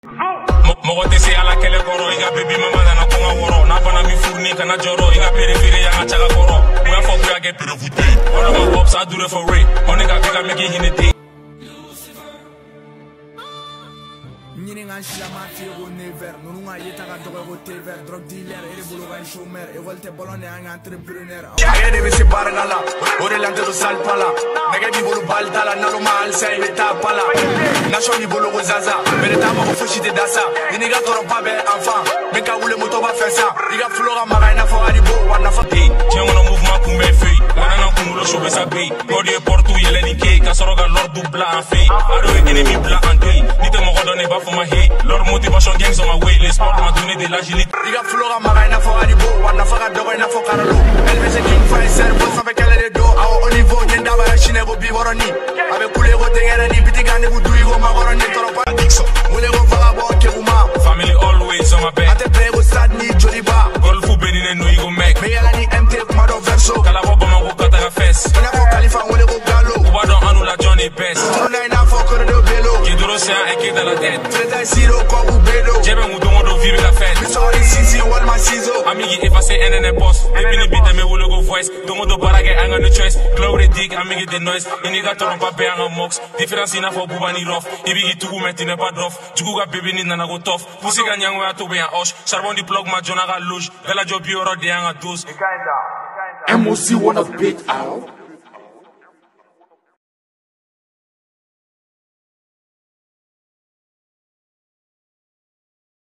Mogo te se ala kele koro iga baby mama na konga woro na bana mi furni kana joro iga perifere ya nga chaga koro we for we get perifute all of my pops I do it for real only got bigger make it in the day Nyini nga shila mafia go never nunga yeta ga dogo go tever drug dealer ere bulu ga chômeur e volte bolone nga entrepreneur age debe se barnala ore lante do sal pala nage bi bulu baltala nalo mal sai meta pala nasho ni bulu go zaza mere tama go fushi de dasa ni ga toro pa be enfant me ka wule moto ba faire ça iga flora maraina fo ani bo wana fa hey tiens on mouvement pour mes filles wana na kumulo shobe sa be godi portu yele ni ke ka soroga lord du blanc en fait aro ennemi blanc en gris ni te mo donner ba for my head leur motivation gangs on my way les sports m'a donné de l'agilité iga flora maraina fo ani bo wana fa ga dogo na fo karalo elbese king fighter bo sa be kala de do au niveau nyenda ba chine go bi woroni abe kule go tengere ni bitigane bu duigo ma woroni toro pa dixo mule go vagabo ke uma family always on my back ate pego sad ni joliba golf benine no igo make me yala ni mt kuma do verso kala bo ma go kata ga fess ina fo khalifa mule go galo uba don anu la johnny best tuna ina fo ko do belo ki duro se a ke de la tête treta siro ko u belo jebe mu do vive la fête mi sorry sisi wal ma sizo amigi effacer NN boss baby ni beat me wulo go voice do barage anga no choice glory dig amigi the noise iniga toron pa be anga mox difference ina fo bubani rough ibigi tugu metine pas drof tugu ga baby ni nana go tough pusi ga nyangwe atu be en osh charbon di plug ma jona ga luge bela job yoro de anga 12 MOC wanna beat out